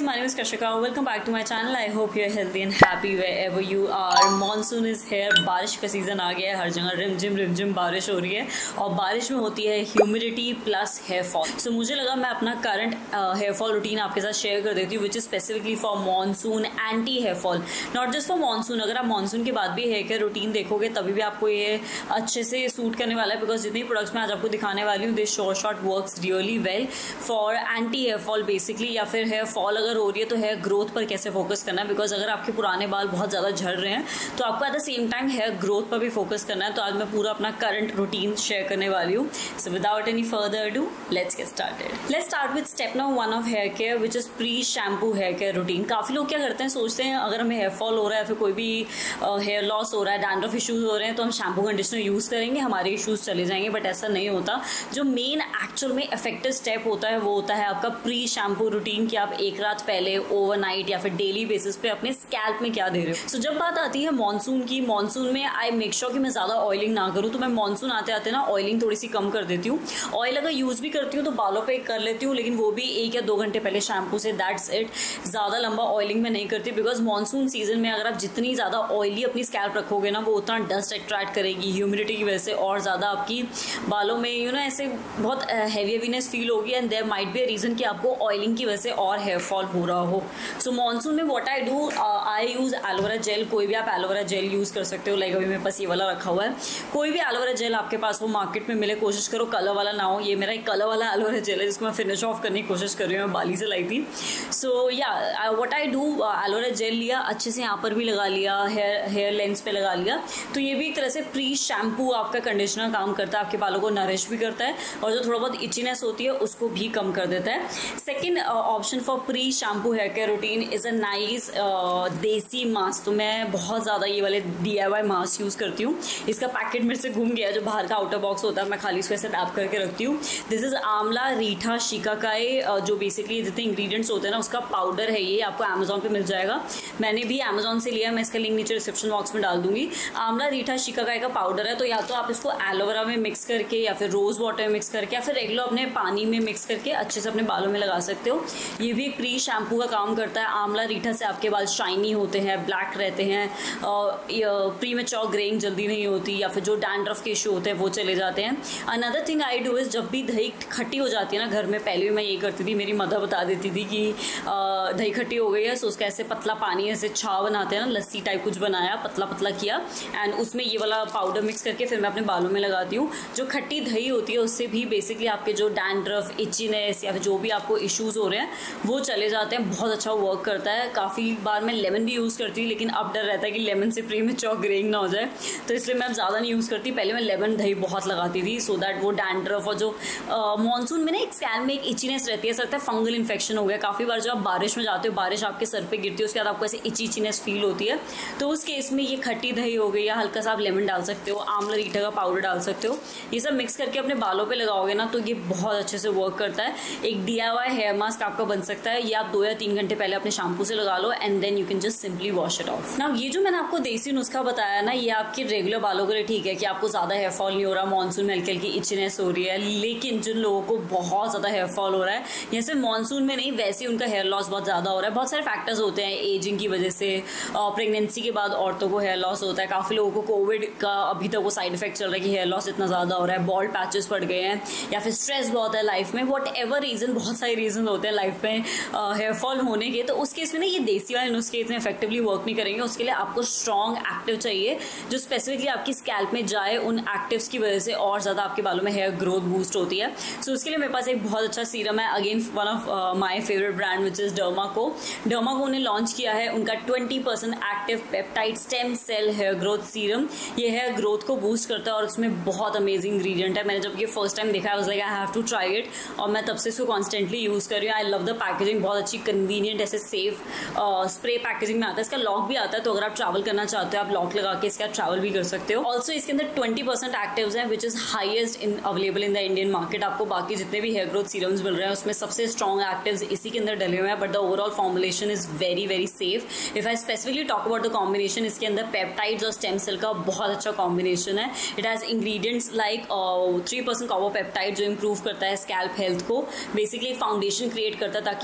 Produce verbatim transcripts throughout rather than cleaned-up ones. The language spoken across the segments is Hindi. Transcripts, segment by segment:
my name is Kashika. Welcome back to my channel. I hope you're healthy and happy wherever you are. Monsoon is here. बारिश का सीजन आ गया है, हर जगह रिमझिम रिमझिम बारिश हो रही है और बारिश में होती है humidity plus hair fall. So मुझे लगा मैं अपना करंट हेयर फॉल रूटीन आपके साथ शेयर कर देती हूँ, which is specifically for monsoon anti hair fall. Not just for monsoon, अगर आप मॉनसून के बाद भी हेयर केयर रूटीन देखोगे तभी भी आपको ये अच्छे से सूट करने वाला है, बिकॉज जितनी प्रोडक्ट्स मैं आज आपको दिखाने वाली हूँ this short short works really well for anti hair fall basically. या फिर हेयर फॉल अगर हो रही है तो हेयर ग्रोथ पर कैसे फोकस करना है, बिकॉज अगर आपके पुराने बाल बहुत ज़्यादा झड़ रहे हैं तो आपको at the same time hair growth पर भी फोकस करना है. तो आज मैं पूरा अपना करंट रूटीन शेयर करने वाली हूँ. So without any further do let's get started. Let's start with step number one of hair care which is pre shampoo hair care routine. काफ़ी लोग क्या करते हैं, सोचते हैं अगर हमें हेयर फॉल हो रहा है, फिर कोई भी हेयर लॉस हो रहा है, डैंड्रफ इश्यूज हो रहे हैं तो हम शैम्पू कंडीशनर यूज़ करेंगे, हमारे इश्यूज चले जाएंगे. बट ऐसा नहीं होता. जो मेन एक्चुअल में इफेक्टिव स्टेप होता है वो होता है आपका प्री शैम्पू रूटीन, कि आप एक रात पहले ओवरनाइट या फिर डेली बेसिस पे अपने स्कैल्प में क्या दे रहे हो. सो so, जब बात आती है मॉनसून की, मॉनसून में आई मेक श्योर कि मैं ज़्यादा ऑयलिंग ना करूँ, तो मैं मॉनसून आते आते ना ऑयलिंग थोड़ी सी कम कर देती हूँ. ऑयल अगर यूज़ भी करती हूँ तो बालों पे कर लेती हूँ, लेकिन वो भी एक या दो घंटे पहले शैम्पू से, दैट्स इट. ज़्यादा लंबा ऑयलिंग में नहीं करती, बिकॉज मॉनसून सीजन में अगर आप जितनी ज़्यादा ऑयली अपनी स्कैल्प रखोगे ना वो उतना डस्ट अट्रैक्ट करेगी ह्यूमिडिटी की वजह से, और ज़्यादा आपकी बालों में यू नो ऐसे बहुत हैवी हैवीनेस फील होगी, and there might be a reason कि आपको ऑयलिंग की वजह से और हेयर फॉल हो रहा हो. सो मॉनसून में what I do, I use aloe vera gel. कोई भी आप एलोवेरा जेल यूज़ कर सकते हो, लाइक अभी मेरे पास ये वाला रखा हुआ है. कोई भी एलोवेरा जेल आपके पास हो, मार्केट में मिले, कोशिश करो कलर वाला ना हो. ये मेरा एक कलर वाला एलोवेरा जेल है जिसको मैं फिनिश ऑफ करने की कोशिश कर रही हूँ, मैं बाली से लाई थी. सो या what I do, aloe vera gel लिया, अच्छे से यहाँ पर भी लगा लिया, हेयर हेयर लेंस पे लगा लिया. तो ये भी एक तरह से प्री शैम्पू आपका कंडीशनर काम करता है, आपके बालों को नरिश भी करता है और जो थोड़ा बहुत इचीनेस होती है उसको भी कम कर देता है. Second option for pre shampoo hair care routine is a nice desi mask. तो मैं बहुत ज़्यादा ये वाले D I Y mask use करती हूँ. इसका पैकेट मेरे से घूम गया, जो बाहर का आउटर बॉक्स होता है मैं खाली इसको ऐसे डैप करके रखती हूँ. दिस इज आंवला रीठा शिकाकाई, जो बेसिकली जितने इंग्रेडिएंट्स होते हैं ना उसका पाउडर है. ये आपको अमेजोन पे मिल जाएगा, मैंने भी अमेजोन से लिया, मैं इसका लिंक नीचे रिसेप्शन बॉक्स में डाल दूंगी. आंवला रीठा शिकाकाई का पाउडर है, तो या तो आप इसको एलोवेरा में मिक्स करके या फिर रोज वाटर में मिक्स करके या फिर रेगुलर अपने पानी में मिक्स करके अच्छे से अपने बालों में लगा सकते हो. ये भी एक प्री शैम्पू का काम करता है. आंवला रीठा से आपके बाल शाइनी होते हैं, ब्लैक रहते हैं, प्री मैच्योर ग्रेइंग जल्दी नहीं होती, या फिर जो डैंड्रफ के इशू होते हैं वो चले जाते हैं. Another thing I do is, जब भी दही खट्टी हो जाती है ना घर में, पहले भी मैं ये करती थी, मेरी मदर बता देती थी कि दही खट्टी हो गई है सो उसका ऐसे पतला पानी ऐसे छाव बनाते हैं ना, लस्सी टाइप कुछ बनाया, पतला पतला किया, एंड उसमें ये वाला पाउडर मिक्स करके फिर मैं अपने बालों में लगाती हूँ. जो खट्टी दही होती है उससे भी बेसिकली आपके जो डैंड्रफ, इचीनेस या फिर जो भी आपको इश्यूज हो रहे हैं वो चले जाते हैं. बहुत अच्छा वर्क करता है. काफ़ी बार मैं लेमन भी यूज़ करती हूँ, लेकिन अब डर रहता है कि लेमन से प्री मैच्योर ग्रेइंग ना हो जाए, तो इसलिए मैं अब ज़्यादा नहीं यूज़ करती. पहले मैं लेमन दही बहुत लगाती थी सो दैट वो डैंड्रफ और जो मॉनसून में ना एक स्कैल्प में एक इचीनेस रहती है, सकता है फंगल इन्फेक्शन हो गया. काफ़ी बार जब आप बारिश में जाते हो, बारिश आपके सर पे गिरती है, उसके बाद आपको ऐसे इची इचीनेस फील होती है, तो उस केस में ये खट्टी दही हो गई या हल्का सा आप लेमन डाल सकते हो, आंवला रीठा का पाउडर डाल सकते हो. ये सब मिक्स करके अपने बालों पे लगाओगे ना तो ये बहुत अच्छे से वर्क करता है. एक D I Y hair mask आपका बन सकता है. ये आप दो या तीन घंटे पहले अपने शैम्पू से लगा लो and then you can just simply wash it off. Now ये जो मैंने आपको देसी नुस्खा बताया ना, ये आपके रेगुलर बालों के लिए ठीक है कि आपको ज़्यादा हेयर फॉल नहीं हो रहा, मॉनसून में हल्की हल्की इचनेस हो रही है. लेकिन जिन लोगों को बहुत ज़्यादा हेयर फॉल हो रहा है, जैसे मॉनसून में नहीं वैसे उनका हेयर लॉस बहुत ज़्यादा हो रहा है, बहुत सारे फैक्टर्स होते हैं एजिंग की वजह से, प्रेगनेंसी के बाद औरतों को हेयर लॉस होता है. काफ़ी लोगों को कोविड का अभी तक वो साइड इफेक्ट चल रहा है कि हेयर लॉस इतना ज़्यादा हो रहा है, बॉल्ड पैचेस पड़ गए हैं, या फिर स्ट्रेस बहुत है लाइफ में, वट एवर रीज़न, बहुत सारे रीज़न होते हैं लाइफ में हेयर फॉल होने के. तो उस केस में ना ये देसी वाले नुस्खे इतने इफेक्टिवली वर्क नहीं करेंगे. उसके लिए आपको स्ट्रॉन्ग एक्टिव चाहिए जो स्पेसिफिकली आपकी स्कैल्प में जाए. उन एक्टिव्स की वजह से और ज़्यादा आपके बालों में हेयर ग्रोथ बूस्ट होती है. सो so, उसके लिए मेरे पास एक बहुत अच्छा सीरम है, again one of my favourite brand which is Dermaco. Dermaco ने लॉन्च किया है उनका twenty percent active peptide stem cell hair growth serum. ये हेयर ग्रोथ को बूस्ट करता है और उसमें बहुत अमेजिंग इंग्रेडिएंट है. मैंने जब ये फर्स्ट टाइम देखा, I was like I have to try it, और मैं तब से इसको कॉन्स्टेंटली यूज़ कर रही हूँ. आई लव द पैकेजिंग, बहुत अच्छी कन्वीनियंट ऐसे सेफ स्प्रे पैकेजिंग में आता है. इसका लॉक भी आता है, तो अगर आप ट्रैवल करना चाहते हो आप लॉक लगा के इसका ट्रैवल भी कर सकते हो. ऑल्सो इसके अंदर ट्वेंटी परसेंट एक्टिव्स हैं which is highest in available in the Indian market. आपको बाकी जितने भी हेयर ग्रोथ सीरम्स मिल रहे हैं उसमें सबसे स्ट्रॉन्ग एक्टिव्स इसी के अंदर डले हुए हैं, but the overall formulation is very very safe. If I specifically talk about the combination, इसके अंदर पेप्टाइड्स और स्टेम सेल का बहुत अच्छा कॉम्बिनेशन है. It has ingredients like three percent copper peptide जो इंप्रूव करता है स्कैल्प हेल्थ को, बेसिकली फाउंडेशन क्रिएट करता है ताकि हेयर ग्रोथ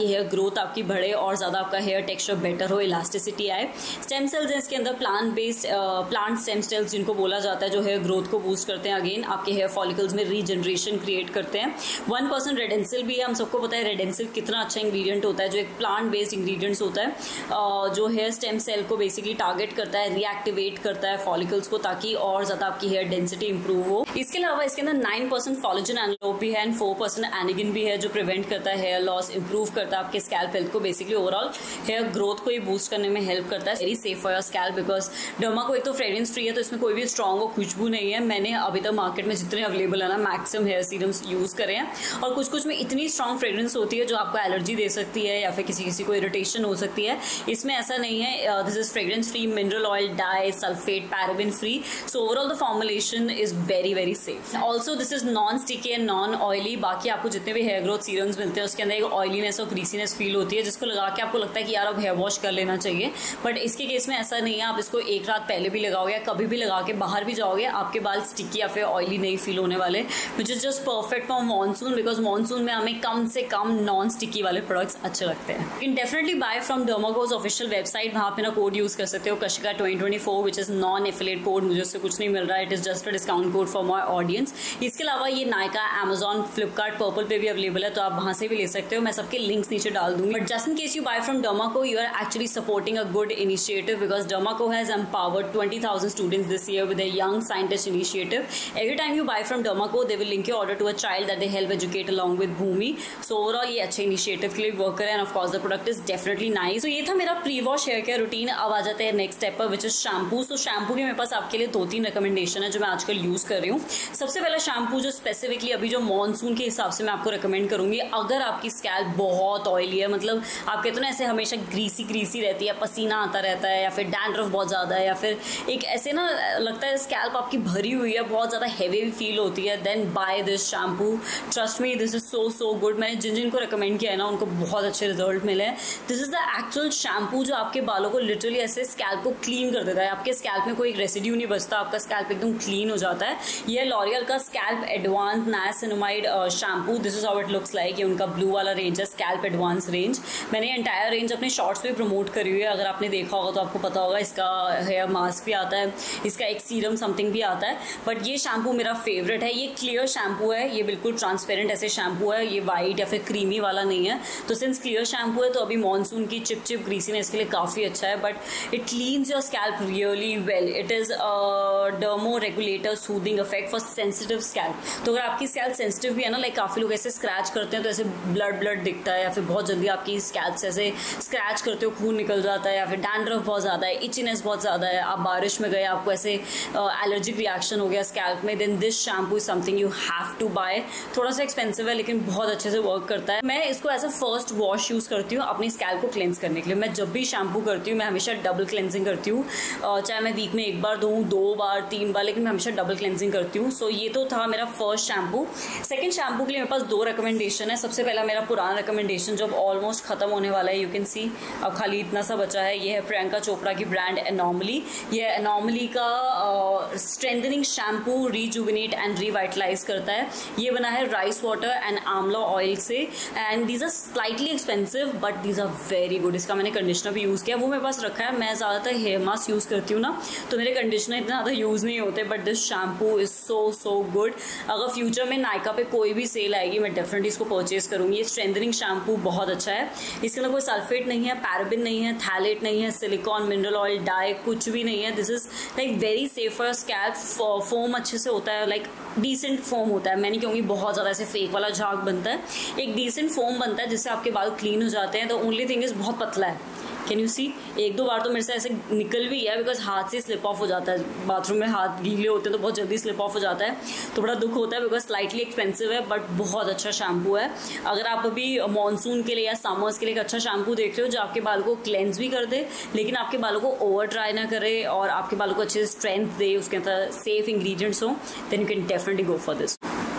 ग्रोथ आपकी बढ़े और ज़्यादा आपका हेयर टेक्सचर बेटर हो, इलास्टिसिटी आए। स्टेम सेल्स हैं इसके अंदर, plant based plant stem cells जिनको बोला जाता है, जो हेयर ग्रोथ को बूस्ट करते हैं, अगेन आपके हेयर फॉलिकल्स में रीजनरेशन क्रिएट करते हैं। वन परसेंट रेडेंसिल भी है, हम सबको पता है रेडेंसिल कितना अच्छा इंग्रेडिएंट होता है, जो एक प्लांट बेस्ड इंग्रेडिएंट्स होता है, जो हेयर स्टेम सेल को बेसिकली टारगेट करता है, रिएक्टिवेट करता है फॉलिकल्स को, ताकि और ज़्यादा आपकी हेयर डेंसिटी इंप्रूव हो। इसके अलावा इसके अंदर नाइन परसेंट कोलेजन एनालोग भी है एंड फोर परसेंट एनिगिन भी है, जो प्रिवेंट करता है हेयर लॉस, इंप्रूव करता है आपके स्कैल्प हेल्थ को, बेसिकली ओवरऑल हेयर ग्रोथ को ही बूस्ट करने में हेल्प करता है। Very safe for your scalp because Dermaco एक तो फ्रेग्रेंस फ्री है, तो इसमें कोई भी स्ट्रॉन्ग और खुशबू नहीं है। मैंने अभी तक मार्केट में जितने अवेलेबल है ना मैक्सिमम हेयर सीरम्स यूज करे हैं, और कुछ कुछ में इतनी स्ट्रॉन्ग फ्रेग्रेंस होती है जो आपको एलर्जी दे सकती है या फिर किसी किसी को इरिटेशन हो सकती है। इसमें ऐसा नहीं है। This is fragrance free, mineral oil, dye, sulphate, paraben free, so overall the formulation is very very safe. Also this is non sticky and non oily. बाकी आपको जितने भी हेयर ग्रोथ सीरम्स मिलते हैं उसके अंदर एक ऑयलीनेस और ग्रीसीनेस फील होती है, जिसको लगा के आपको लगता है कि यार अब हेयर वॉश कर लेना चाहिए, बट इसके केस में ऐसा नहीं है। आप इसको एक रात पहले भी लगाओगे या कभी भी लगा के बाहर भी जाओगे, आपके बाल स्टिकी या फिर ऑयली नहीं फील होने वाले, which is just perfect for monsoon, because monsoon में हमें कम से कम नॉन स्टिकी वाले प्रोडक्ट्स अच्छे लगते हैं। You can definitely buy from Dermaco's official website, वहाँ पे ना कोड यूज कर सकते हो Kashika twenty twenty four, which is non affiliate code, मुझे उससे कुछ नहीं मिल रहा है, it is just a discount code for my audience. इसके अलावा ये नायका, अमेजॉन, फ्लिपकार्ट, पर्पल पे भी अवेलेबल है, तो आप वहाँ से भी ले सकते हो। मैं सबके लिंक्स नीचे डाल दूंगी। But just in case you buy from Dermaco, you are actually supporting a good initiative, because Dermaco has empowered twenty thousand students this year with a young scientist initiative. Every time you buy from Dermaco, they will link your order to a child that they help educate along with Bhumi. So overall ये अच्छे इनिशिएटिव के लिए वर्क करें, and of course the product is definitely nice. तो ये था मेरा pre wash hair care routine. अब आ जाते हैं नेक्स्ट स्टेप पर, विच इज शैम्पू। तो शैम्पू के मेरे पास आपके लिए दो तीन रिकमेंडेशन है जो मैं आजकल यूज कर रही हूँ। सबसे पहला शैम्पू जो स्पेसिफिकली अभी जो मॉनसून के हिसाब से मैं आपको रिकमेंड करूंगी, अगर आपकी स्कैल्प बहुत ऑयली है, मतलब आप कहते हो ना ऐसे हमेशा ग्रीसी ग्रीसी रहती है, पसीना आता रहता है, या फिर डैंड्रफ बहुत ज्यादा है, या फिर एक ऐसे ना लगता है स्कैल्प आपकी भरी हुई है, बहुत ज्यादा हेवी फील होती है, then buy this shampoo. Trust me, this is so so good. मैंने जिन जिन को रिकमेंड किया है ना उनको बहुत अच्छे रिजल्ट मिले हैं। This is the actual shampoo जो आपके बालों को लिटरली ऐसे स्कैल्प को क्लीन कर देता है। आपके स्कैल्प में कोई रेसिड्यू नहीं बचता, आपका स्कैल्प एकदम क्लीन हो जाता है। ये लॉरियल का scalp advance niacinamide shampoo, this is how it looks like. ये उनका ब्लू वाला रेंज है, स्कैल्प एडवांस रेंज। मैंने एंटायर रेंज अपने शॉर्ट्स पे प्रमोट करी हुई है, अगर आपने देखा होगा तो आपको पता होगा। इसका हेयर मास्क भी आता है, इसका एक सीरम समथिंग भी आता है, बट ये शैम्पू मेरा फेवरेट है। ये क्लियर शैम्पू है, ये बिल्कुल ट्रांसपेरेंट ऐसे शैम्पू है, ये वाइट या फिर क्रीमी वाला नहीं है। तो सिंस क्लियर शैम्पू है तो अभी मॉनसून की चिप चिप ग्रीसीनेस के लिए काफ़ी अच्छा है, but it cleans your scalp really well. It is dermo regulator soothing effect for sensitive scalp. तो अगर आपकी स्कैल्प सेंसिटिव भी है ना, लाइक काफ़ी लोग ऐसे स्क्रैच करते हैं तो ऐसे ब्लड ब्लड दिखता है, या फिर बहुत जल्दी आपकी स्कैल्प से ऐसे स्क्रैच करते हो खून निकल जाता है, या फिर डैंड्रफ बहुत ज़्यादा है, इचीनेस बहुत ज़्यादा है, आप बारिश में गए आपको ऐसे एलर्जिक uh, रिएक्शन हो गया स्कैल्प में, then this shampoo is something you have to buy. थोड़ा सा एक्सपेंसिव है लेकिन बहुत अच्छे से वर्क करता है। मैं इसको as a first wash use करती हूँ अपनी स्कैल्प को क्लेंस करने के लिए। मैं जब भी शैम्पू करती हूँ मैं हमेशा डबल क्लेंजिंग करती हूँ, uh, चाहे मैं वीक में एक बार दूँ, दो बार, तीन बार, लेकिन मैं हमेशा डबल क्लेंजिंग करती हूँ। सो so, ये तो था मेरा फर्स्ट शैम्पू। सेकेंड शैम्पू के लिए मेरे पास दो रिकमेंडेशन है। सबसे पहला मेरा पुराना रिकमेंडेशन जो अब ऑलमोस्ट खत्म होने वाला है, यू कैन सी अब खाली इतना सा बचा है। ये है प्रियंका चोपड़ा की ब्रांड एनॉमली। ये एनॉमली का strengthening shampoo rejuvenate and revitalise करता है। ये बना है rice water and amla oil से, and these are slightly expensive but these are very good. इसका मैंने कंडीशनर भी यूज़ किया, वो मेरे पास रखा है। मैं ज़्यादातर हेयर मास्क यूज़ करती हूँ ना, तो मेरे कंडीशनर इतना ज़्यादा यूज़ नहीं होते, but this shampoo is so so good. अगर फ्यूचर में नायका पे कोई भी सेल आएगी मैं डेफिनेटली इसको परचेज करूँगी। ये स्ट्रेंथनिंग शैम्पू बहुत अच्छा है। इसके अंदर कोई सल्फेट नहीं है, पैराबिन नहीं है, थैलेट नहीं है, सिलिकॉन, मिनरल ऑयल, डाई कुछ भी नहीं है। This is like very safe for scalp. Foam अच्छे से होता है, लाइक डिसेंट फोम होता है। मैं नहीं कहूँगी बहुत ज़्यादा ऐसे फेक वाला झाग बनता है, एक डिसेंट फोम बनता है जिससे आपके बाल क्लीन हो जाते हैं। तो ओनली थिंग इज बहुत पतला है। कैन यू सी, एक दो बार तो मेरे से ऐसे निकल भी गया बिकॉज हाथ से स्लिप ऑफ हो जाता है। बाथरूम में हाथ गीले होते हैं तो बहुत जल्दी स्लिप ऑफ हो जाता है, तो बड़ा दुख होता है बिकॉज स्लाइटली एक्सपेंसिव है बट बहुत अच्छा शैम्पू है। अगर आप अभी मॉनसून के लिए या समर्स के लिए एक अच्छा शैम्पू देख रहे हो जो आपके बालों को क्लेंस भी कर दे लेकिन आपके बालों को ओवर ड्राई ना करे और आपके बालों को अच्छे से स्ट्रेंथ दे, उसके अंदर सेफ इंग्रेडिएंट्स हो, then you can definitely go for this.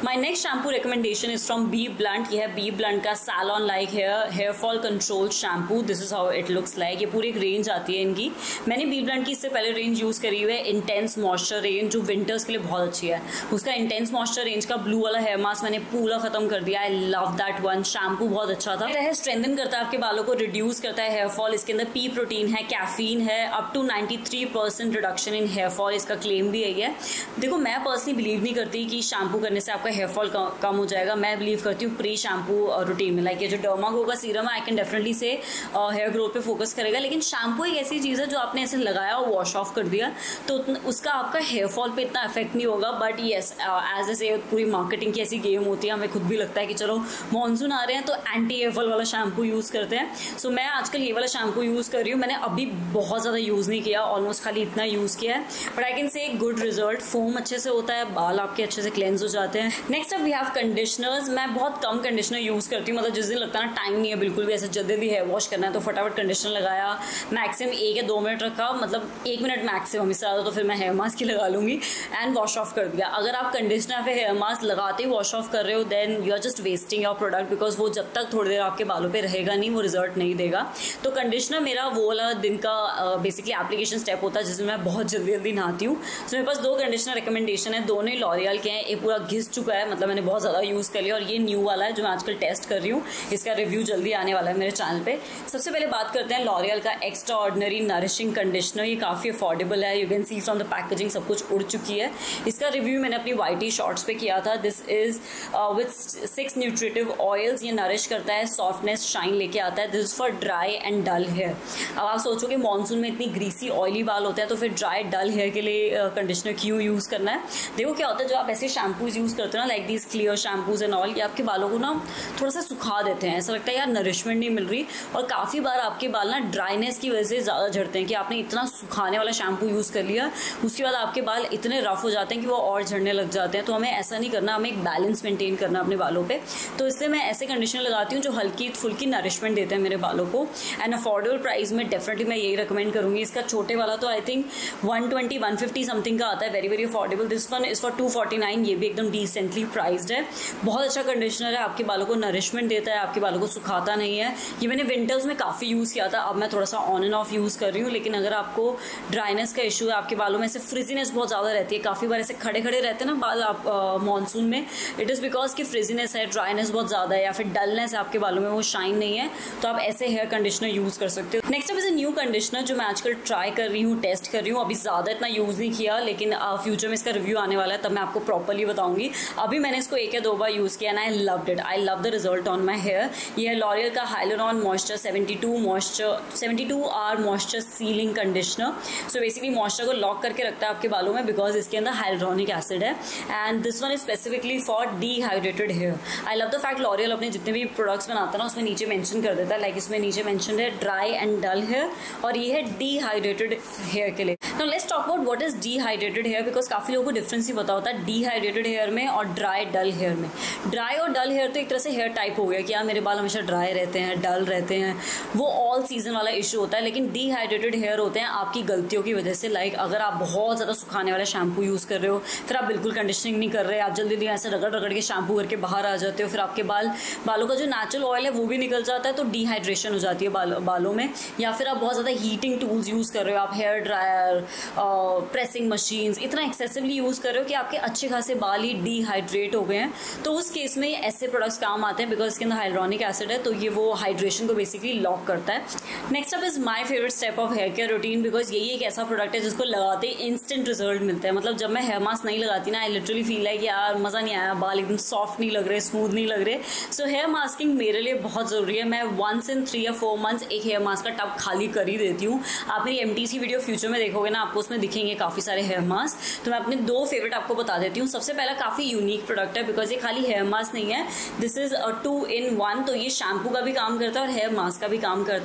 My next shampoo recommendation is from B Blunt. ये है बी ब्लंट का salon like hair hair fall control shampoo. This is how it looks like. ये पूरी एक रेंज आती है इनकी। मैंने बी ब्लंट की इससे पहले रेंज यूज करी हुई है, इंटेंस मॉइस्चर रेंज, जो विंटर्स के लिए बहुत अच्छी है। उसका इंटेंस मॉइस्चर रेंज का ब्लू वाला हेयर मास्क मैंने पूरा खत्म कर दिया। I love that one. Shampoo बहुत अच्छा था। हेयर स्ट्रेंथन करता है आपके बालों को, रिड्यूस करता है हेयर फॉल। इसके अंदर पी प्रोटीन है, कैफीन है, up to ninety three percent reduction in hair fall, इसका क्लेम भी है। देखो मैं पर्सनली बिलीव नहीं करती कि शैम्पू करने से आपका हेयर फॉल कम हो जाएगा। मैं बिलीव करती हूँ प्री शैम्पू रूटीन में। लाइक ये जो डर्मागो का सीरम है, I can definitely say hair growth पे फोकस करेगा, लेकिन शैम्पू एक ऐसी चीज़ है जो आपने ऐसे लगाया और वॉश ऑफ कर दिया तो उसका आपका हेयर फॉल पे इतना इफेक्ट नहीं होगा। बट येस, एज ए से पूरी मार्केटिंग की ऐसी गेम होती है, हमें खुद भी लगता है कि चलो मानसून आ रहे हैं तो एंटी हेयर फॉल वाला शैम्पू यूज़ करते हैं। सो so, मैं आजकल ये वाला शैम्पू यूज़ कर रही हूँ। मैंने अभी बहुत ज़्यादा यूज़ नहीं किया, ऑलमोस्ट खाली इतना यूज़ किया है, but I can say good result. Foam अच्छे से होता है, बाल आपके अच्छे से क्लेंस हो जाते हैं। Next up we have conditioners. मैं बहुत कम कंडीशनर यूज़ करती हूँ, मतलब जिस दिन लगता है ना टाइम नहीं है बिल्कुल भी, ऐसे जल्दी भी हेयर वॉश करना है तो फटाफट कंडीशनर लगाया, मैक्सिमम एक या दो मिनट रखा, मतलब एक मिनट मैक्सिमम, इससे ज़्यादा तो फिर मैं हेयर मास्क ही लगा लूँगी एंड वॉश ऑफ कर दिया। अगर आप कंडीशनर पे हेयर मास्क लगाते ही वॉश ऑफ कर रहे हो then you are just wasting your product, because वो जब तक थोड़ी देर आपके बालों पे रहेगा नहीं वो रिजल्ट नहीं देगा। तो कंडीशनर मेरा वो वाला दिन का बेसिकली एप्लीकेशन स्टेप होता है जिसमें मैं बहुत जल्दी जल्दी नहाती हूँ। तो मेरे पास दो कंडीशनर रिकमेंडेशन है, दोनों लॉरियल के हैं। एक पूरा घिस चुका है, मतलब मैंने बहुत ज़्यादा यूज़ कर लिया, और ये न्यू वाला है जो मैं आजकल टेस्ट कर रही हूँ। इसका रिव्यू जल्दी आने वाला है मेरे चैनल पे। सबसे पहले बात करते हैं लॉरियल का एक्स्ट्रा ऑर्डिनरी नरिशिंग कंडीशनर। ये काफ़ी अफोर्डेबल है, you can see from the packaging सब कुछ उड़ चुकी है। इसका रिव्यू मैंने अपनी वाइटी शॉर्ट्स पे किया था। This is with six nutritive oils. ये नरिश करता है, सॉफ्टनेस, शाइन लेके आता है। This is for dry and dull hair. अब आप सोचोगे मानसून में इतनी ग्रीसी ऑयली बाल होते हैं तो फिर ड्राई डल हेयर के लिए कंडीशनर क्यों यूज़ करना है। देखो क्या होता है, जो आप ऐसे शैम्पूज यूज़ करते हो ना, like these clear shampoos and all, ये आपके बालों को ना थोड़ा सा सुखा देते हैं। ऐसा लगता है यार नरिशमेंट नहीं मिल रही, और काफ़ी बार आपके बाल ना ड्राइनेस की वजह से ज़्यादा झड़ते हैं कि आपने इतना सुखाने वाला शैम्पू यूज़ कर लिया, उसके बाद आपके बाल इतने रफ हो जाते हैं कि वो और झड़ने लग जाते हैं। तो हमें ऐसा नहीं करना, हमें एक बैलेंस मेंटेन करना अपने बालों पे। तो इसलिए मैं ऐसे कंडीशनर लगाती हूँ जो हल्की फुल्की नरिशमेंट देते हैं मेरे बालों को, एंड अफोर्डेबल प्राइस में डेफिनेटली मैं यही रिकमेंड करूँगी। इसका छोटे वाला तो I think one twenty one fifty something का आता है, very very affordable. This one is for two forty nine. ये भी एकदम डिसेंटली प्राइस्ड है। बहुत अच्छा कंडीशनर है, आपके बालों को नरिशमेंट देता है, आपके बालों को सुखाता नहीं है। ये मैंने विंटर्स में काफ़ी यूज़ किया था, अब मैं थोड़ा सा ऑन एंड ऑफ यूज़ कर रही हूँ। लेकिन अगर आपको ड्राइनेस का इशू है, आपके बालों में ऐसे फ्रिजीनेस बहुत ज़्यादा रहती है, काफ़ी बार ऐसे खड़े खड़े रहते हैं ना बाल आप मानसून में, इट इज़ बिकॉज की फ्रिजीनेस है, ड्राइनेस बहुत ज़्यादा है, या फिर डलनेस है आपके बालों में, वो शाइन नहीं है, तो आप ऐसे हेयर कंडीशनर यूज़ कर सकते हो। Next up is a new conditioner जो मैं आजकल ट्राई कर रही हूँ, टेस्ट कर रही हूँ। अभी ज़्यादा इतना यूज़ नहीं किया, लेकिन फ्यूचर में इसका रिव्यू आने वाला है, तब मैं आपको प्रॉपरली बताऊंगी। अभी मैंने इसको एक या दो बार यूज़ किया and I loved it. I love the result on my hair. ये है लॉरियल का hyaluron moisture seventy two moisture seventy two hour moisture sealing conditioner. So basically moisture को लॉक करके रखता है आपके बालों में, बिकॉज इसके अंदर हाइलुरोनिक एसिड है, and this one is specifically for dehydrated hair. I love the fact L'Oreal अपने जितने भी प्रोडक्ट्स बनाता है ना उसमें नीचे मेंशन कर देता है, लाइक इसमें नीचे मेंशन है ड्राई एंड डल हेयर, और ये है डिहाइड्रेटेड हेयर के लिए। Now let's talk about what is dehydrated hair, because काफी लोगों को डिफरेंस ही पता होता है डिहाइड्रेटेड हेयर में और ड्राई डल हेयर में। ड्राई और डल हेयर तो एक तरह से हेयर टाइप हो गया कि यार मेरे बाल हमेशा ड्राई रहते हैं, डल रहते हैं, वो ऑल सीजन वाला इशू होता है। लेकिन डिहाइड्रेटेड हेयर होते हैं आपकी गलतियों की वजह से, लाइक अगर आप बहुत ज़्यादा सुखाने वाला शैम्पू यूज़ कर रहे हो, फिर आप बिल्कुल कंडीशनिंग नहीं कर रहे, आप जल्दी जल्दी ऐसे रगड़ रगड़ के शैम्पू करके बाहर आ जाते हो, फिर आपके बाल बालों का जो नेचुरल ऑयल है वो भी निकल जाता है, तो डिहाइड्रेशन हो जाती है बाल, बालों में। या फिर आप बहुत ज़्यादा हीटिंग टूल्स यूज़ कर रहे हो, आप हेयर ड्रायर, प्रेसिंग मशीन्स इतना एक्सेसिवली यूज़ कर रहे हो कि आपके अच्छे खासे बाल ही डिहाइड्रेट हो गए हैं, तो उस केस में ऐसे प्रोडक्ट्स काम आते हैं, बिकॉज इसके अंदर हाइलुरोनिक एसिड है, तो ये वो हाइड्रेशन को बेसिकली लॉक करता है। Next up is my favourite step of hair care routine, because यही एक ऐसा प्रोडक्ट है जिसको लगाते ही इंस्टेंट रिजल्ट मिलता है। मतलब जब मैं हेयर मास्क नहीं लगाती ना, आई लिटरली फील है कि यार मज़ा नहीं आया, बाल एकदम सॉफ्ट नहीं लग रहे, स्मूथ नहीं लग रहे। सो हेयर मास्किंग मेरे लिए बहुत ज़रूरी है। मैं वंस इन थ्री या फोर मंथ्स एक हेयर मास्क का टब खाली कर ही देती हूँ। आप मेरी M T C video future में देखोगे ना, आपको उसमें दिखेंगे काफ़ी सारे हेयर मास्क। तो मैं अपने दो फेवरेट आपको बता देती हूँ। सबसे पहला काफ़ी यूनिक प्रोडक्ट है, बिकॉज ये खाली हेयर मास्क नहीं है, this is a two in one. तो ये शैम्पू का भी काम करता है और हेयर मास्क का भी काम करता है। ये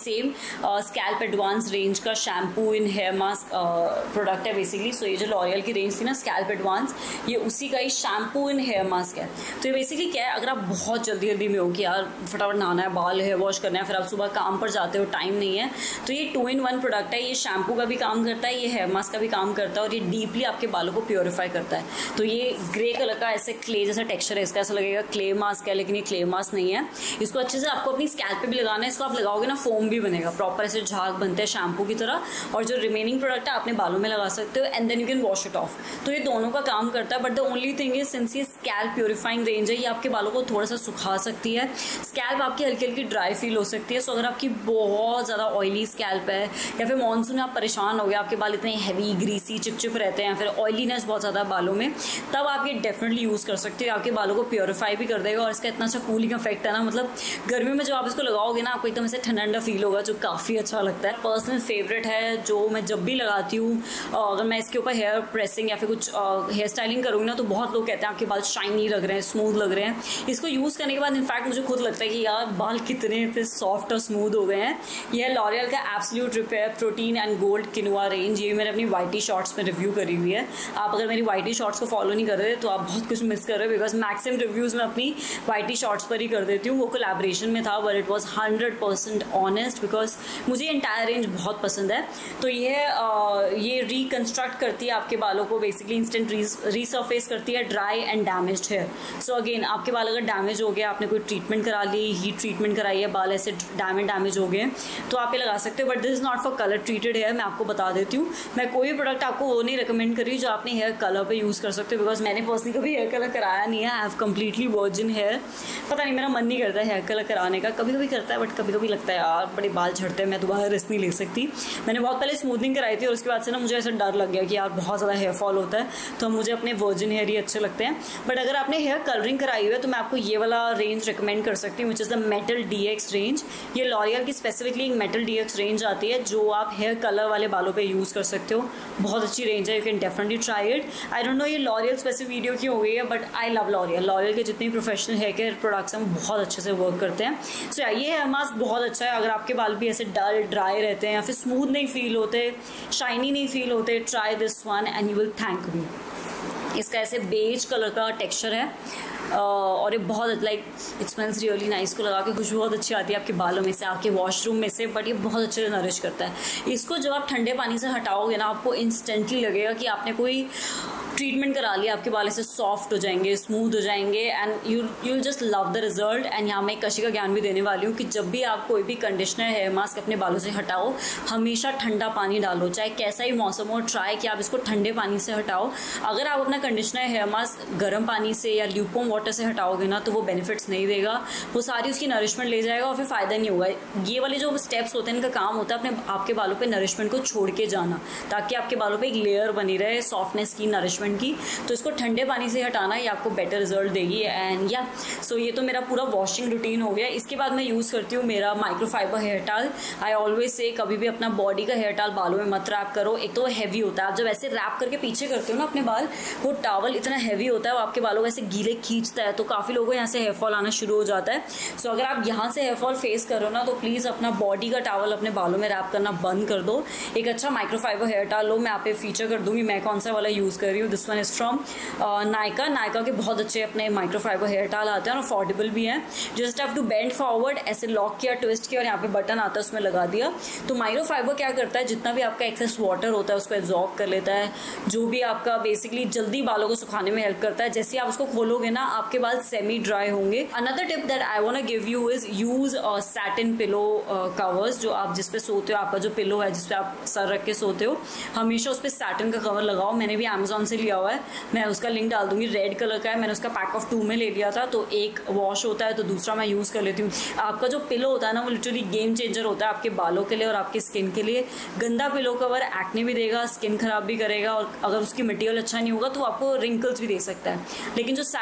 सेम स्कैल्प एडवांस रेंज का shampoo in hair mask product है बेसिकली। सो ये जो लॉरियल की रेंज थी ना स्कैल्प एडवांस, ये उसी का ही शैम्पू इन हेयर मास्क है। तो ये बेसिकली क्या है, अगर आप बहुत जल्दी जल्दी में हो कि यार फटाफट नहाना है, बाल हेयर वॉश करना है, फिर आप सुबह काम पर जाते हो, टाइम नहीं है, तो ये टू इन वन प्रोडक्ट है। ये शैम्पू का भी काम करता है, ये हेयर मास्क का भी काम करता है और ये डीपली आपके बालों को प्योरीफाई करता है। तो ये ग्रे कलर का ऐसे क्ले जैसा टेक्सचर है इसका, ऐसा लगेगा क्ले मास्क है, लेकिन ये क्ले मास्क नहीं है। इसको अच्छे से आपको अपनी स्कैल्प पे भी लगाना है। इसको आप लगाओगे ना फोम भी बनेगा, प्रॉपर ऐसे झाग बनते हैं शैम्पू की तरह, और जो रिमेनिंग प्रोडक्ट है अपने बालों में लगा सकते हो and then you can wash it off. तो ये दोनों का काम करता है। But the only thing is since ये स्कैल्प प्योरीफाइंग रेंज है, ये आपके बालों को थोड़ा सा सुखा सकती है, स्कैल्प आपकी हल्की हल्की ड्राई फील हो सकती है। सो अगर आपकी बहुत ज़्यादा ऑयली स्कैल्प है या फिर मानसून में आप परेशान हो गए, आपके बाल इतने हैवी ग्रीसी चिपचिप रहते हैं, फिर ऑयलीनेस बहुत ज़्यादा बालों में, तब आप ये डेफिनेटली यूज़ कर सकते हो। आपके बालों को प्योरीफाई भी कर देगा और इसका इतना अच्छा कूलिंग इफेक्ट है ना, मतलब गर्मी में जो आप इसको लगाओगे ना आपको एकदम से ठंडा ठंडा फील होगा, जो काफ़ी अच्छा लगता है। पर्सनल फेवरेट है जो मैं जब भी लगाती हूँ, अगर मैं इसके ऊपर हेयर प्रेसिंग या फिर कुछ हेयर स्टाइलिंग करूँगी ना, तो बहुत लोग कहते हैं आपके बाल शाइनी लग रहे हैं, स्मूथ लग रहे हैं। इसको यूज़ करने के बाद इनफैक्ट मुझे खुद लगता है कि यार बाल कितने इतने सॉफ्ट और स्मूथ हो गए हैं। यह लॉरियल का absolute repair protein and gold quinoa range, ये मैंने अपनी वाइटी शॉर्ट्स में रिव्यू करी हुई है। आप अगर मेरी वाइटी शॉर्ट्स को फॉलो नहीं कर रहे तो आप बहुत कुछ मिस कर रहे हो, बिकॉज मैक्सिमम रिव्यूज़ मैं अपनी वाइटी शॉर्ट्स पर ही कर देती हूँ। वो कोलैबोरेशन में था but it was hundred percent honest, because मुझे एंटायर रेंज बहुत पसंद है। तो ये ये रिकन्स्ट्रक्ट करती है आपके बालों को, बेसिकली इंस्टेंट रीसर्फेस करती है dry and damaged hair. So again आपके बाल अगर डैमेज हो गया, आपने कोई ट्रीटमेंट करा ली, हीट ट्रीटमेंट कराई है, बाल ऐसे डैमेज डैमेज हो गए, तो आप ये लगा सकते हो। But this is not for colour treated hair, मैं आपको बता देती हूँ। मैं कोई भी प्रोडक्ट आपको वो नहीं रिकमेंड कर रही जो आपने हेयर कलर पे यूज़ कर सकते हो, बिकॉज मैंने पर्सनली कभी हेयर कलर कराया नहीं है। I have completely virgin hair. पता नहीं मेरा मन नहीं करता है हेयर कलर कराने का, कभी कभी करता है बट कभी कभी लगता है यार बड़े बाल झड़ते हैं, मैं दोबारा रिस्क नहीं ले सकती। मैंने बहुत पहले स्मूथनिंग कराई थी और उसके बाद से ना मुझे ऐसा डर लग गया कि यार बहुत ज़्यादा हेयर फॉल होता है, तो मुझे अपने वर्जिन हेयर ही अच्छे लगते हैं। बट अगर आपने हेयर कलरिंग कराई हुई है तो मैं आपको ये वाला रेंज रिकमेंड कर सकती हूँ, which is the metal D X range. ये लॉरियल की स्पेसिफिकली एक मेटल डी एक्स रेंज आती है जो आप हेयर कलर वाले बालों पे यूज़ कर सकते हो। बहुत अच्छी रेंज है, you can definitely try it. I don't know ये लॉरियल स्पेसिफिक वीडियो क्यों हो गई है, but I love L'Oreal. L'Oreal के जितने प्रोफेशनल हेयर केयर प्रोडक्ट्स हैं वो बहुत अच्छे से वर्क करते हैं। सो so, ये हेयर मास्क बहुत अच्छा है अगर आपके बाल भी ऐसे डल ड्राई रहते हैं या फिर स्मूथ नहीं फील होते, शाइनी नहीं फील होते, try this one and you will thank me. इसका ऐसे बेज कलर का टेक्सचर है Uh, और ये बहुत like it smells really nice. को लगा के खुशबू बहुत अच्छी आती है आपके बालों में से, आपके वॉशरूम में से, बट ये बहुत अच्छे से नरिश करता है। इसको जब आप ठंडे पानी से हटाओगे ना, आपको इंस्टेंटली लगेगा कि आपने कोई ट्रीटमेंट करा लिया, आपके बाल ऐसे सॉफ्ट हो जाएंगे, स्मूथ हो जाएंगे and you you just love the result. And यहाँ मैं एक कशी का ज्ञान भी देने वाली हूँ कि जब भी आप कोई भी कंडीशनर हेयर मास्क अपने बालों से हटाओ, हमेशा ठंडा पानी डालो, चाहे कैसा ही मौसम हो, ट्राई कि आप इसको ठंडे पानी से हटाओ। अगर आप अपना कंडीशनर हेयर मास्क गर्म पानी से या ल्यूपवार्म वाटर से हटाओगे ना तो वो बेनिफिट्स नहीं देगा, वो सारी उसकी नरिशमेंट ले जाएगा और फिर फ़ायदा नहीं होगा। ये वाले जो स्टेप्स होते हैं इनका काम होता है अपने आपके बालों पे नरिशमेंट को छोड़ के जाना, ताकि आपके बालों पे एक लेयर बनी रहे सॉफ्टनेस की, नरिशमेंट की। तो इसको ठंडे पानी से हटाना ये आपको बेटर रिजल्ट देगी। एंड या सो ये तो मेरा पूरा वॉशिंग रूटीन हो गया। इसके बाद मैं यूज़ करती हूँ मेरा माइक्रोफाइबर हेयर टाल। आई ऑलवेज से कभी भी अपना बॉडी का हेयर टाल बालों में मत रैप करो, एक तो हैवी होता है। आप जब ऐसे रैप करके पीछे करते हो ना अपने बाल, वो टावल इतना हैवी होता है, वो आपके बालों को ऐसे गीले खींचता है, तो काफ़ी लोगों को यहाँ से हेयर फॉल आना शुरू हो जाता है। सो अगर आप यहाँ से हेयर फॉल फेस कर रहे हो ना, तो प्लीज़ अपना बॉडी का टावल अपने बालों में रैप करना बंद कर दो। एक अच्छा माइक्रोफाइबर हेयर टाल लो, मैं आप पे फीचर कर दूंगी मैं कौन सा वाला यूज़ कर रही हूँ। This one is from Nykaa. Nykaa के बहुत अच्छे अपने माइक्रोफाइबर हेयर टाल आते हैं और अफोर्डेबल भी हैं। Just have to bend forward, ऐसे लॉक किया, ट्विस्ट किया और यहाँ पे बटन आता है उसमें लगा दिया। तो माइक्रोफाइबर क्या करता है, जितना भी आपका एक्सेस वाटर होता है उसको एब्जॉर्ब कर लेता है, जो भी आपका बेसिकली जल्दी बालों को सुखाने में हेल्प करता है। जैसे आप उसको खोलोगे ना, आपके बाल सेमी ड्राई होंगे। Another tip that I want to give you is use satin pillow covers. जो आप जिस पे सोते हो, आपका जो पिलो है जिस पे आप सर रख के सोते हो, हमेशा उस पर सैटिन का कवर लगाओ। मैंने भी अमेजोन से लिया हुआ है, मैं उसका लिंक डाल दूंगी। रेड कलर का है, मैंने उसका पैक ऑफ टू में ले लिया था, तो एक वॉश होता है तो दूसरा मैं यूज़ कर लेती हूँ। आपका जो पिलो होता है ना, वो लिटरली गेम चेंजर होता है आपके बालों के लिए और आपकी स्किन के लिए। गंदा पिलो कवर एक्ने भी देगा, स्किन खराब भी करेगा, और अगर उसकी मटेरियल अच्छा नहीं होगा तो आपको रिंकल्स भी दे सकता है। लेकिन जो सैटिन वाले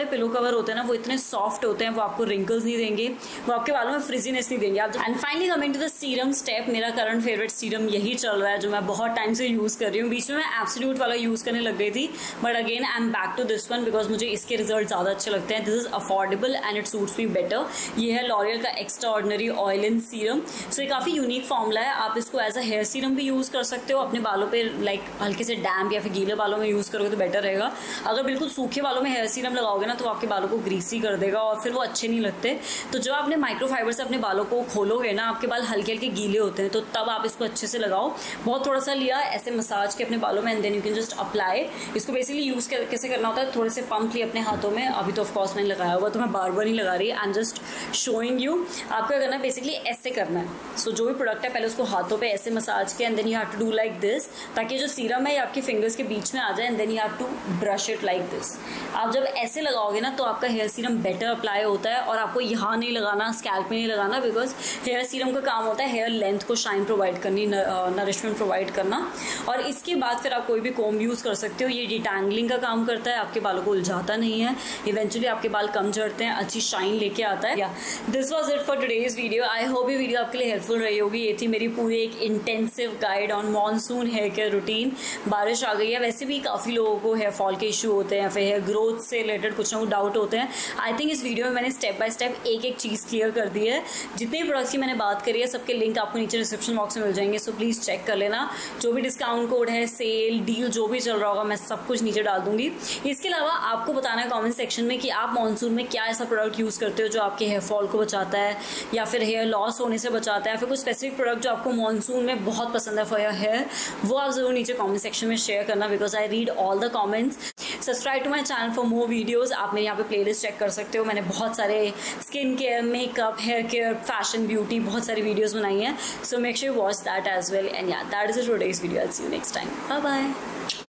पिलो कवर होते हैं ना वो इतने सॉफ्ट होते हैं, वो आपको रिंकल्स नहीं देंगे, वो आपके बालों में फ्रिजीनेस नहीं देंगे आप। And finally coming to the serum step, मेरा करंट फेवरेट सीरम यही चल रहा है जो मैं बहुत टाइम से यूज़ कर रही हूँ। बीच में मैं एब्सोल्यूट वाला यूज़ करने लग गई थी, but again I am back to this one because मुझे इसके रिजल्ट ज़्यादा अच्छे लगते हैं। This is affordable and it suits me better. ये है लॉरियल का extra ordinary oil in serum. So ये काफ़ी यूनिक फॉर्मूला है, आप इसको एज अ हेयर सीरम भी यूज़ कर सकते हो अपने बालों पे, लाइक हल्के से डैम्प या फिर गीले बालों में यूज़ करोगे तो बेटर रहेगा। अगर बिल्कुल सूखे बालों में हेयर सीरम लगाओगे ना तो आपके बालों को ग्रीसी कर देगा और फिर वो अच्छे नहीं लगते। तो जब आपने माइक्रोफाइबर से अपने बालों को खोलोगे ना, आपके बाल हल्के हल्के गीले होते हैं, तो तब आप इसको अच्छे से लगाओ। बहुत थोड़ा सा लिया, ऐसे मसाज के अपने बालों में and then you can just apply. इसको बेसिकली यूज़ कैसे करना होता है, थोड़े से पंप लिए अपने हाथों में। अभी तो ऑफकोर्स मैंने लगाया हुआ तो मैं बार बार नहीं लगा रही, I am just showing you. आपको क्या करना है, बेसिकली ऐसे करना है। सो so, जो भी प्रोडक्ट है पहले उसको हाथों पे ऐसे मसाज के and then you have to do like this, ताकि जो सीरम है ये आपके फिंगर्स के बीच में आ जाए and then you have to brush it like this. आप जब ऐसे लगाओगे ना तो आपका हेयर सीरम बेटर अप्लाई होता है और आपको यहाँ नहीं लगाना, स्कैल्प में नहीं लगाना, बिकॉज हेयर सीरम का काम होता है हेयर लेंथ को शाइन प्रोवाइड करनी, नरिशमेंट प्रोवाइड करना। और इसके बाद फिर आप कोई भी कोम यूज़ कर सकते हो। ये डिटैंगलिंग का काम करता है, आपके बालों को उलझाता नहीं है, इवेंचुअली आपके बाल कम झड़ते हैं, अच्छी शाइन लेके आता है। Yeah this was it for today's video. I hope ये वीडियो आपके लिए हेल्पफुल रही होगी। ये थी मेरी पूरी एक intensive guide on monsoon hair care routine. बारिश आ गई है, वैसे भी काफ़ी लोगों को हेयर फॉल के इशू होते हैं, फिर हेयर ग्रोथ से रिलेटेड कुछ ना कुछ डाउट होते हैं। आई थिंक इस वीडियो में मैंने स्टेप बाय स्टेप एक एक चीज़ क्लियर कर दी है। जितने भी प्रोडक्ट्स की मैंने बात करी है सबके लिंक आपको नीचे डिस्क्रिप्शन बॉक्स में मिल जाएंगे, सो प्लीज़ चेक कर लेना। जो भी डिस्काउंट कोड है, सेल डील जो भी चल रहा होगा, मैं सब कुछ नीचे डाल दूंगी। इसके अलावा आपको बताना है कमेंट सेक्शन में कि आप मानसून में क्या ऐसा प्रोडक्ट यूज़ करते हो जो आपके हेयर फॉल को बचाता है या फिर हेयर लॉस होने से बचाता है, फिर कुछ स्पेसिफिक प्रोडक्ट जो आपको मानसून में बहुत पसंद है फॉर योर हेयर, वो आप जरूर नीचे कमेंट सेक्शन में शेयर करना because I read all the comments. Subscribe to my channel for more videos. आप मेरे यहाँ पे प्लेलिस्ट चेक कर सकते हो, मैंने बहुत सारे skin care, makeup, hair care, fashion, beauty, बहुत सारी वीडियोज़ बनाई हैं। So make sure you watch that as well and yeah that is a today's video. I see you next time, bye bye.